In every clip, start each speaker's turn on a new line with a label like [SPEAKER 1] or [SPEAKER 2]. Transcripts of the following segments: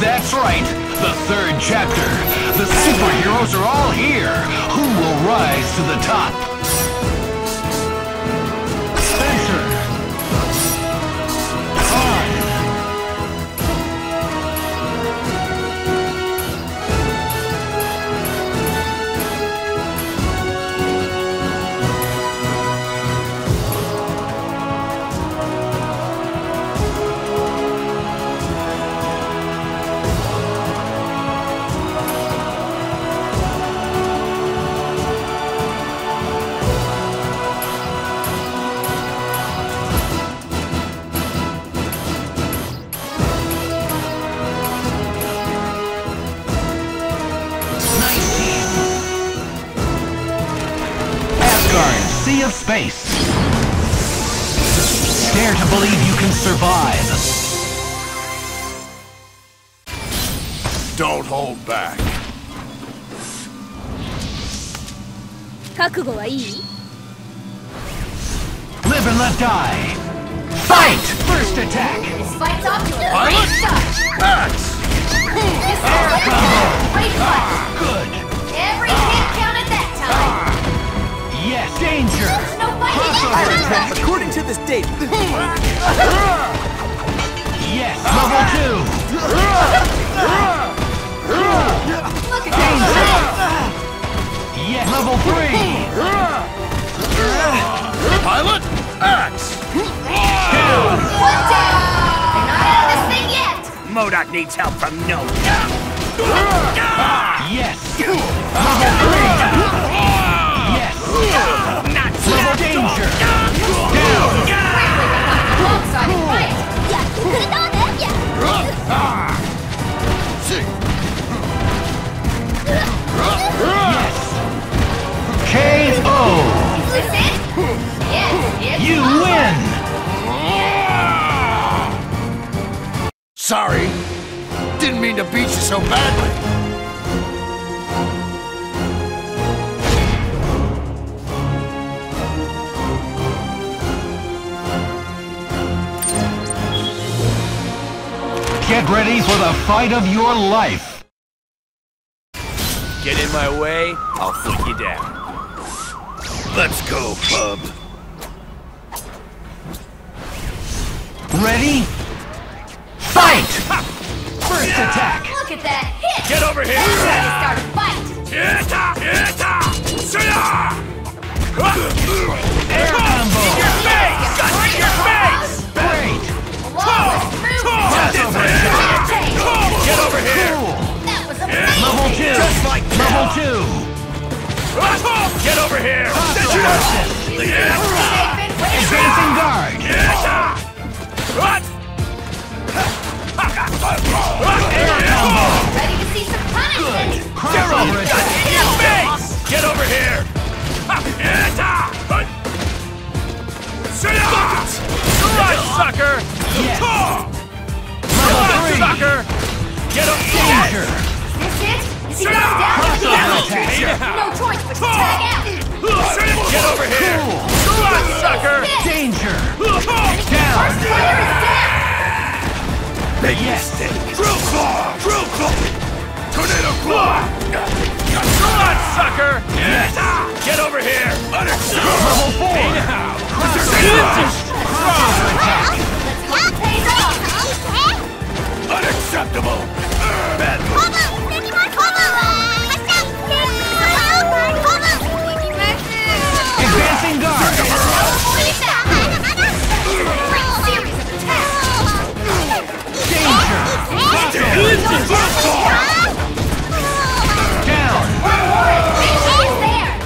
[SPEAKER 1] That's right, the third chapter. The superheroes are all here. Who will rise to the top? Spencer. On. Sea of space. Dare to believe you can survive.
[SPEAKER 2] Don't hold back.
[SPEAKER 3] 覚悟はいい?
[SPEAKER 1] Live and let die. Fight! First attack.
[SPEAKER 4] This fight's off to a great start.
[SPEAKER 2] Axe!
[SPEAKER 4] This is like a great fight.
[SPEAKER 1] Good.
[SPEAKER 4] Every hit counted that time.
[SPEAKER 1] Yes, danger.
[SPEAKER 4] There's no fighting.
[SPEAKER 1] Crossover attack.
[SPEAKER 5] According to this date.
[SPEAKER 1] Yes, level 2.
[SPEAKER 4] Look at that.
[SPEAKER 1] Yes, level 3.
[SPEAKER 2] Pilot! Axe!
[SPEAKER 1] Down.
[SPEAKER 4] One down. You're not out of this thing yet.
[SPEAKER 5] MODOK needs help from no.
[SPEAKER 1] Yes. Level 3. Yes.
[SPEAKER 5] Not
[SPEAKER 1] Level danger. Down.
[SPEAKER 4] Alongside fight.
[SPEAKER 1] Yes. KO.
[SPEAKER 4] Is this it? Yes, it's
[SPEAKER 1] You
[SPEAKER 4] over.
[SPEAKER 1] win.
[SPEAKER 2] Sorry. Didn't mean to beat you so badly.
[SPEAKER 1] Get ready for the fight of your life.
[SPEAKER 5] Get in my way, I'll put you down.
[SPEAKER 2] Let's go, bub.
[SPEAKER 1] Ready? Fight! First attack.
[SPEAKER 4] Look at that hit.
[SPEAKER 5] Get over here!
[SPEAKER 4] That's how you start a fight.
[SPEAKER 1] Air combo.
[SPEAKER 5] Your face! Got in your face!
[SPEAKER 1] Great.
[SPEAKER 4] Flawless movement.
[SPEAKER 5] Get over here!
[SPEAKER 1] Cool.
[SPEAKER 4] That was amazing.
[SPEAKER 1] Level 2.
[SPEAKER 5] Just like
[SPEAKER 1] Level 2.
[SPEAKER 5] Get over here!
[SPEAKER 4] They've been waiting.
[SPEAKER 1] Advancing guard. Air combo.
[SPEAKER 4] Ready to see some punishment.
[SPEAKER 1] Crossover attack.
[SPEAKER 5] Get over here! Run, sucker!
[SPEAKER 1] Yes.
[SPEAKER 5] Run,
[SPEAKER 1] Level 3.
[SPEAKER 5] sucker! Get over
[SPEAKER 1] Danger.
[SPEAKER 4] Is this it? Is he going down?
[SPEAKER 1] Crossover attack.
[SPEAKER 4] No choice but to tag out.
[SPEAKER 5] Get over here!
[SPEAKER 1] Cool.
[SPEAKER 5] Run, sucker!
[SPEAKER 1] Danger.
[SPEAKER 4] First
[SPEAKER 1] Down.
[SPEAKER 4] fighter is down.
[SPEAKER 2] Big
[SPEAKER 1] Yes.
[SPEAKER 2] mistake. Drill claw! Drill claw! Tornado claw!
[SPEAKER 5] Run, sucker! Get over here!
[SPEAKER 1] Level 4.
[SPEAKER 5] Now!
[SPEAKER 1] Crossover attack.
[SPEAKER 4] Let's hope it pays off.
[SPEAKER 2] Unacceptable! Bad move.
[SPEAKER 1] Advancing guard.
[SPEAKER 4] Avoid that. Great series of attacks.
[SPEAKER 1] Danger. Down.
[SPEAKER 4] He's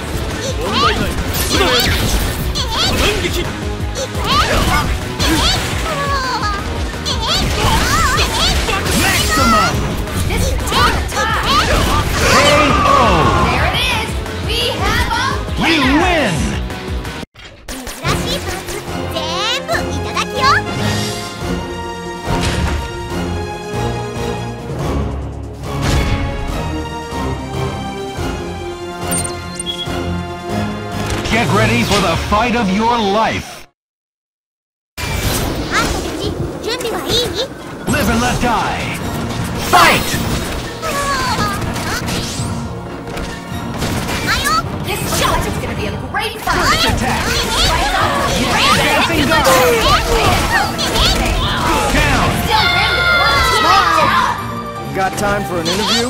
[SPEAKER 1] Maximum.
[SPEAKER 4] there. This should take the time.
[SPEAKER 1] KO.
[SPEAKER 4] There it is. We have a
[SPEAKER 1] You
[SPEAKER 4] winner.
[SPEAKER 1] win.
[SPEAKER 3] 珍しいパーツ全部いただきよ。
[SPEAKER 1] Get ready for the fight of your life.
[SPEAKER 3] あんたたち準備はいい？
[SPEAKER 1] Live and let die. Fight!
[SPEAKER 4] This shot is gonna be a great fight!
[SPEAKER 1] Attack!
[SPEAKER 4] Dancing
[SPEAKER 1] Down!
[SPEAKER 6] Got time for an interview?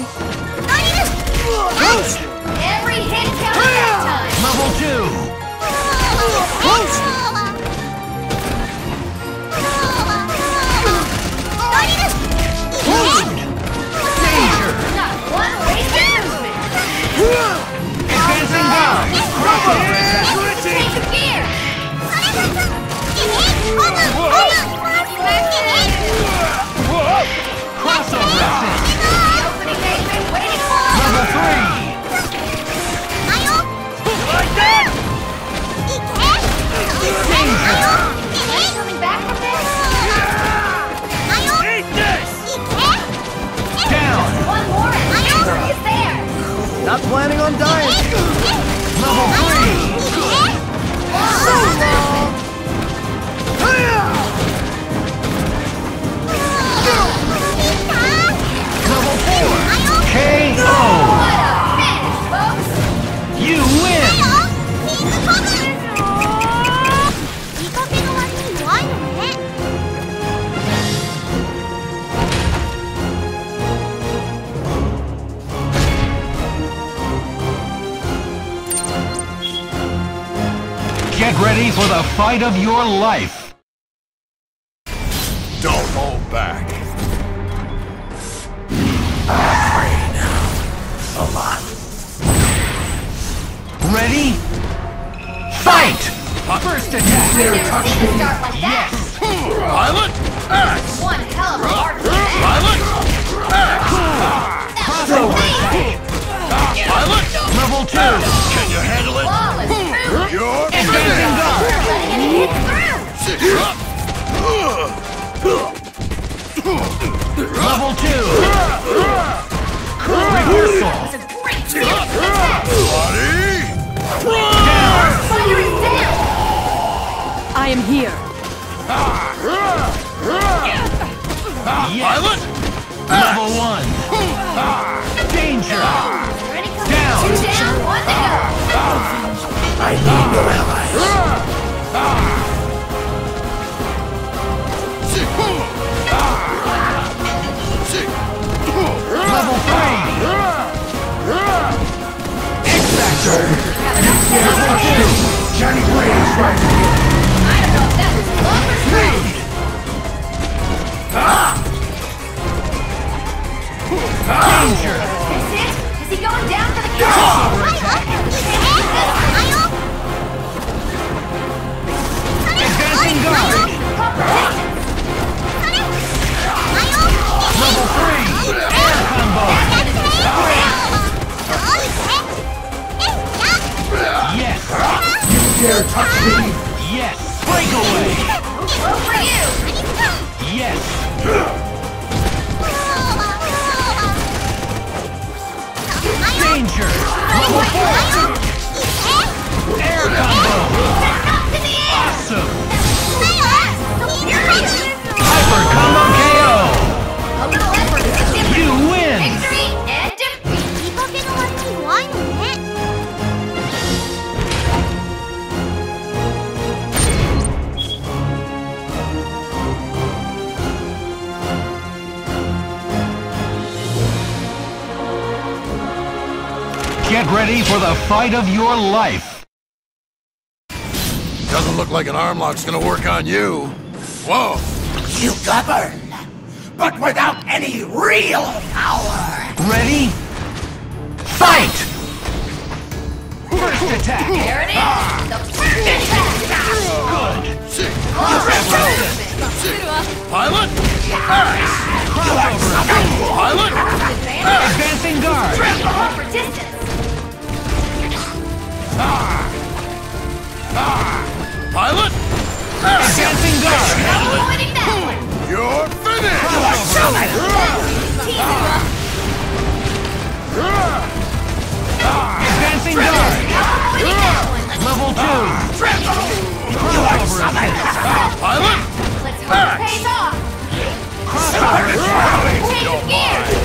[SPEAKER 4] Every hit counts that time!
[SPEAKER 1] Level 2! Danger!
[SPEAKER 4] Not one wasted movement!
[SPEAKER 1] Advancing guard! Crossover attack!
[SPEAKER 4] Change of gear!
[SPEAKER 1] Crossover attack!
[SPEAKER 4] The opening they've been waiting for!
[SPEAKER 1] Level 3!
[SPEAKER 5] Like that!
[SPEAKER 4] Coming back from this?
[SPEAKER 5] Eat this!
[SPEAKER 1] Down!
[SPEAKER 4] One more and the answer is there!
[SPEAKER 6] Not planning on dying.
[SPEAKER 1] Level 3! Level 4! KO!
[SPEAKER 4] What a finish, folks!
[SPEAKER 1] You win! Get ready for the fight of your life!
[SPEAKER 2] Don't hold back.
[SPEAKER 1] Ready? Fight! First attack!
[SPEAKER 4] Never seen a start like that!
[SPEAKER 5] Pilot! Axe!
[SPEAKER 4] One hell of a mark for that!
[SPEAKER 5] Pilot! Axe!
[SPEAKER 4] That was amazing!
[SPEAKER 5] Pilot!
[SPEAKER 1] Level 2!
[SPEAKER 5] Can you handle it?
[SPEAKER 4] Flawless move!
[SPEAKER 2] You're
[SPEAKER 1] Advancing guard!
[SPEAKER 4] Letting it hit through!
[SPEAKER 1] Level 2! Reversal!
[SPEAKER 4] It's a great deal of success!
[SPEAKER 2] Buddy!
[SPEAKER 1] Down!
[SPEAKER 4] Fire is down!
[SPEAKER 7] I am here.
[SPEAKER 1] Yes!
[SPEAKER 5] Pilot!
[SPEAKER 1] Level 1! Danger!
[SPEAKER 4] Ready, come
[SPEAKER 1] Down!
[SPEAKER 4] two down, one to go!
[SPEAKER 1] Level 3! X-Factor! Level 2!
[SPEAKER 2] Johnny Blaze right
[SPEAKER 4] I don't know if that was love or strength!
[SPEAKER 1] Danger!
[SPEAKER 4] Is it? Is he going down for the count?
[SPEAKER 1] Advancing guard! Level 3! Air combo! Yes!
[SPEAKER 2] dare touch me!
[SPEAKER 1] Yes! Breakaway!
[SPEAKER 4] Go for you!
[SPEAKER 1] Yes! Danger! Level 4! Air combo! Awesome! Hyper combo KO!
[SPEAKER 4] A little effort is a difference.
[SPEAKER 1] You win!
[SPEAKER 4] Victory and defeat.
[SPEAKER 1] Get ready for the fight of your life!
[SPEAKER 2] Doesn't look like an arm lock's gonna work on you. Whoa!
[SPEAKER 8] You govern, but without any real power.
[SPEAKER 1] Ready? Fight! First attack!
[SPEAKER 4] There it is. The first attack.
[SPEAKER 1] Good!
[SPEAKER 2] Sick!
[SPEAKER 5] Pilot! Axe!
[SPEAKER 1] Crossover!
[SPEAKER 5] Pilot!
[SPEAKER 1] Advancing guard!
[SPEAKER 4] Go for distance.
[SPEAKER 5] Pilot!
[SPEAKER 1] Advancing guard!
[SPEAKER 4] Avoiding that one.
[SPEAKER 2] You're finished!
[SPEAKER 4] Tease him up.
[SPEAKER 1] Advancing guard!
[SPEAKER 4] Avoiding that one.
[SPEAKER 1] Level 2! Crossover attack!
[SPEAKER 5] Pilot!
[SPEAKER 4] Let's hope it pays off.
[SPEAKER 1] Crossover attack!
[SPEAKER 4] Change of gears.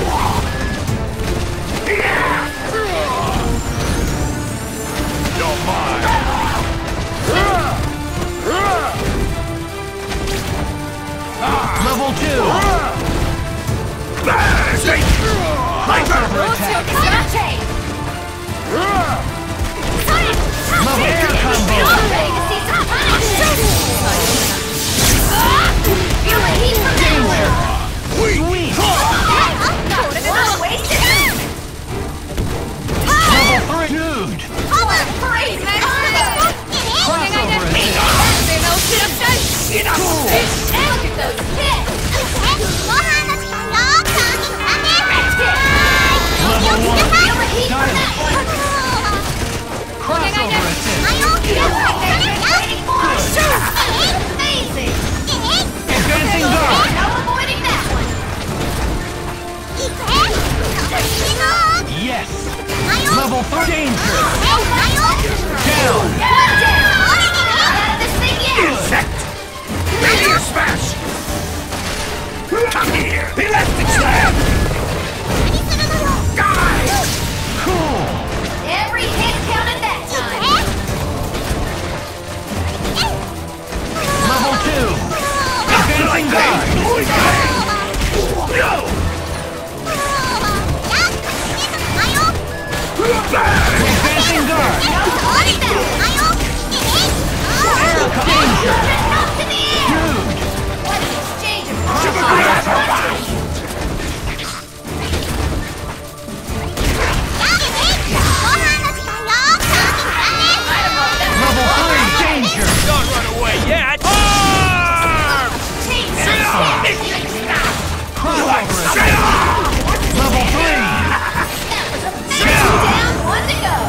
[SPEAKER 1] Crossover attack. Level air combo. Sweet. Level 3. Dude. Crossover attack. Cool. Level 1. Diamond. Crossover attack. Advancing guard. Yes. Level 3. Danger. Down.
[SPEAKER 2] Insect! Meteor smash! Come here! Elastic slam! Die!
[SPEAKER 1] Cool.
[SPEAKER 4] Every hit counted that time.
[SPEAKER 1] Level 2. Advancing guard. Advancing guard. Air danger. Dude.
[SPEAKER 4] What an exchange of
[SPEAKER 1] Level 3. Danger.
[SPEAKER 5] Don't run away yet!
[SPEAKER 1] Crossover attack. Level 3.
[SPEAKER 4] down, one to go.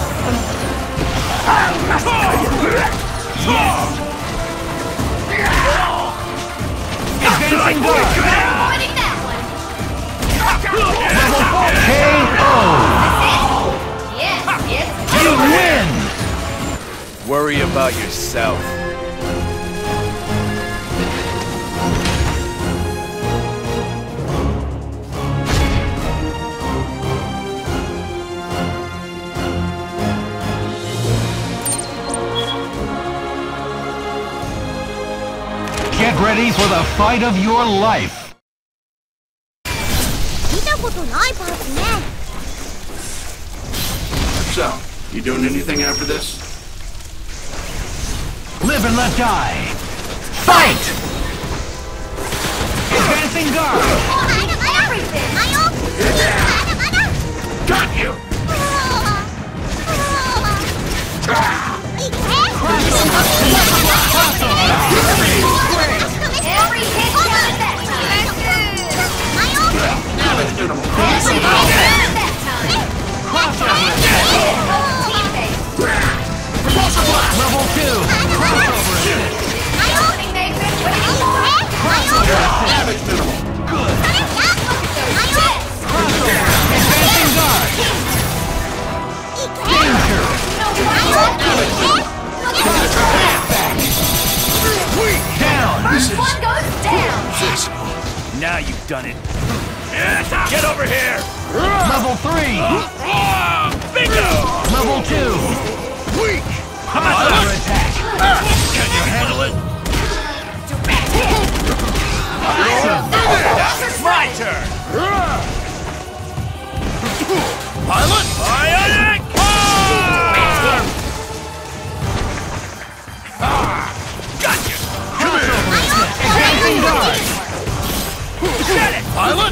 [SPEAKER 1] Advancing guard.
[SPEAKER 4] Avoiding that one.
[SPEAKER 1] Level 4. KO.
[SPEAKER 4] Yes, yes.
[SPEAKER 1] You win.
[SPEAKER 5] Worry about yourself.
[SPEAKER 1] Get ready for the fight of your life.
[SPEAKER 2] So, you doing anything after this?
[SPEAKER 1] Live and let die. Fight! Advancing guard.
[SPEAKER 2] Got you!
[SPEAKER 4] Every hit counted that time.
[SPEAKER 2] Damage minimal.
[SPEAKER 4] Every hit counted that time.
[SPEAKER 1] Crossover attack.
[SPEAKER 4] Teammate.
[SPEAKER 1] Level 2. Crossover attack.
[SPEAKER 4] Opening Nathan. Waiting for it.
[SPEAKER 1] Crossover attack.
[SPEAKER 2] Damage minimal.
[SPEAKER 1] Good.
[SPEAKER 4] Yes.
[SPEAKER 1] Crossover. Advancing guard. Danger. Down.
[SPEAKER 2] This is
[SPEAKER 4] One goes down.
[SPEAKER 2] physical.
[SPEAKER 5] Now you've done it. Get over here!
[SPEAKER 1] Level 3.
[SPEAKER 5] Bingo!
[SPEAKER 1] Level 2.
[SPEAKER 2] Weak!
[SPEAKER 1] Crossover attack.
[SPEAKER 5] Can you handle it? It's my turn! Pilot! Bionic! Gotcha!
[SPEAKER 1] Crossover attack. Advancing guard.
[SPEAKER 5] Get it! Pilot!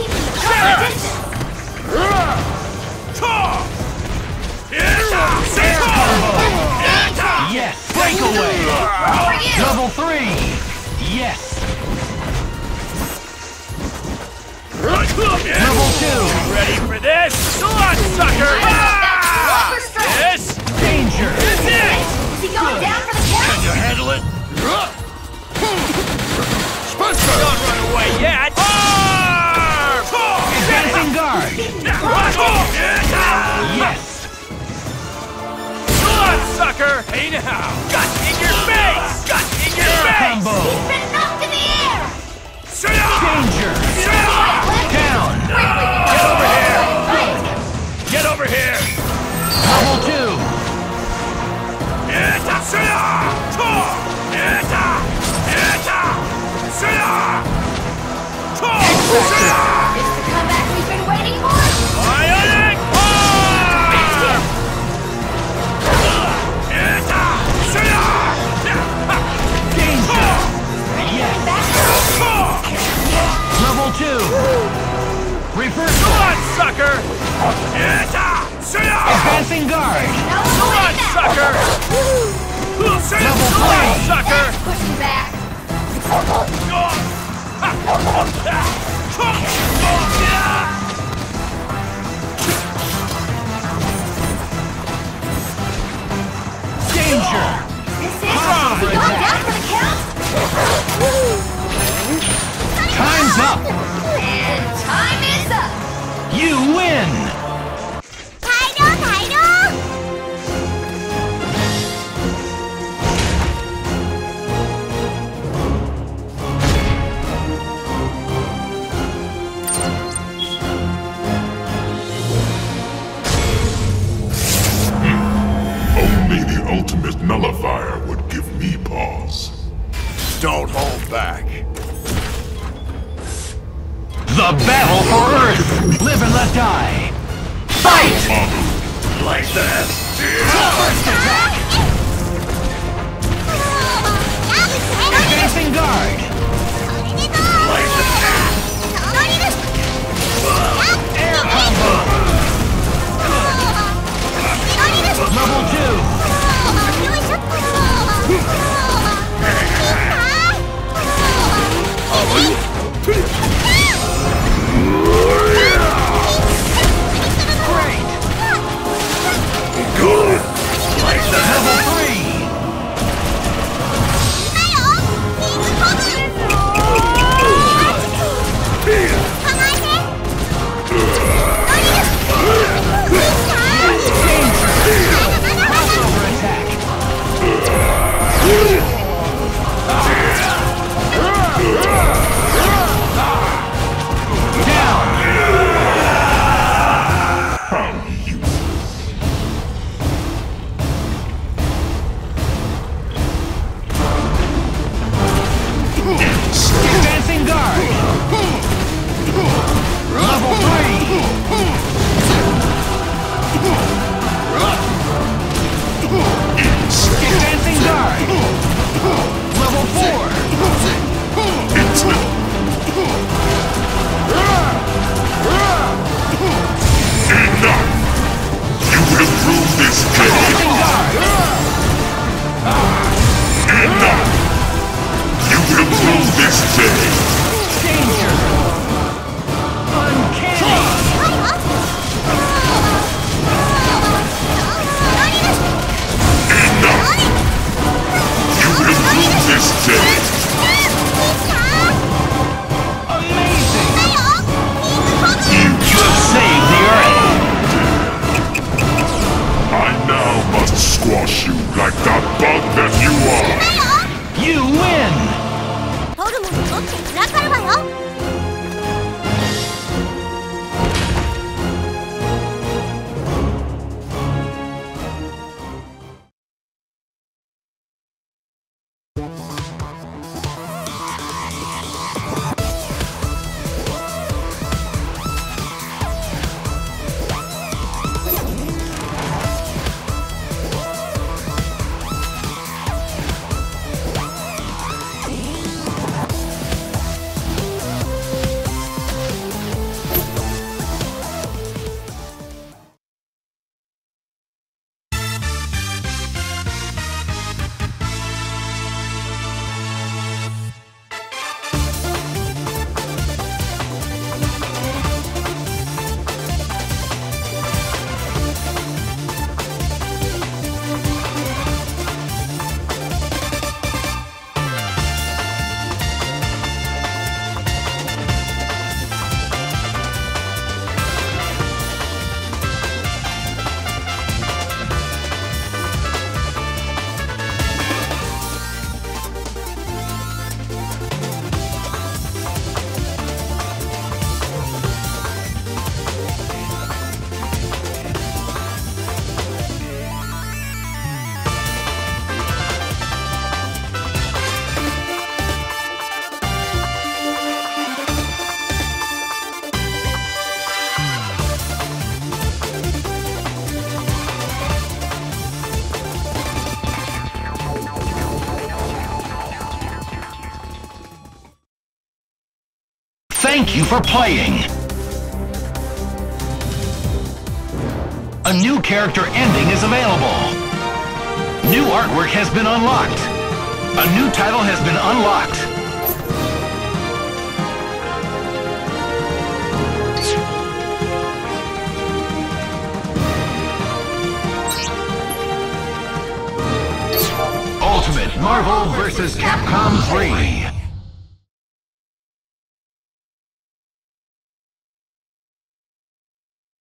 [SPEAKER 1] Yes. Breakaway.
[SPEAKER 4] For you.
[SPEAKER 1] Level 3. Yes. Level 2.
[SPEAKER 5] Ready for this? Slot sucker!
[SPEAKER 4] Rubber strike.
[SPEAKER 5] This
[SPEAKER 1] Danger.
[SPEAKER 5] is it!
[SPEAKER 4] Is he going down for the
[SPEAKER 5] Can
[SPEAKER 4] count?
[SPEAKER 5] you handle it?
[SPEAKER 2] Spencer!
[SPEAKER 5] Don't run away yet!
[SPEAKER 1] Advancing guard. Yes.
[SPEAKER 5] Slot sucker! Hey now! Got in your face! Got in your
[SPEAKER 1] Air
[SPEAKER 5] face!
[SPEAKER 1] combo.
[SPEAKER 4] He's been knocked in the air.
[SPEAKER 1] Danger. Down.
[SPEAKER 5] Get over here! Get over here!
[SPEAKER 1] Level 2.
[SPEAKER 4] It's the comeback we
[SPEAKER 1] Advancing guard!
[SPEAKER 5] Run, sucker!
[SPEAKER 1] Level
[SPEAKER 5] Run,
[SPEAKER 1] 3!
[SPEAKER 5] sucker!
[SPEAKER 4] Pushing back.
[SPEAKER 1] Danger!
[SPEAKER 4] This is going down for the count.
[SPEAKER 1] Time's up!
[SPEAKER 4] And time is up.
[SPEAKER 1] You win!
[SPEAKER 3] 退路退路
[SPEAKER 2] Only the ultimate nullifier would give me pause.
[SPEAKER 9] Don't hold back.
[SPEAKER 1] The battle for Earth! Live and let die! Fight!
[SPEAKER 2] Like that.
[SPEAKER 1] First attack! Advancing guard! Air combo! Level 2! Great! Level 3! Crossover attack! Down!
[SPEAKER 2] How useless.
[SPEAKER 1] Advancing guard! Level 3! Advancing guard! Level 4!
[SPEAKER 2] Enough! You will prove this day.
[SPEAKER 1] Advancing guard!
[SPEAKER 2] Enough! You will prove this day.
[SPEAKER 1] Danger! Uncanny!
[SPEAKER 2] Enough! You will prove this day.
[SPEAKER 1] Amazing! You have saved the Earth!
[SPEAKER 2] I now must squash you like the bug that you are.
[SPEAKER 1] You win!
[SPEAKER 3] 取るもの取って散らかるわよ
[SPEAKER 1] Thank you for playing! A new character ending is available. New artwork has been unlocked. A new title has been unlocked. Ultimate Marvel vs. Capcom 3.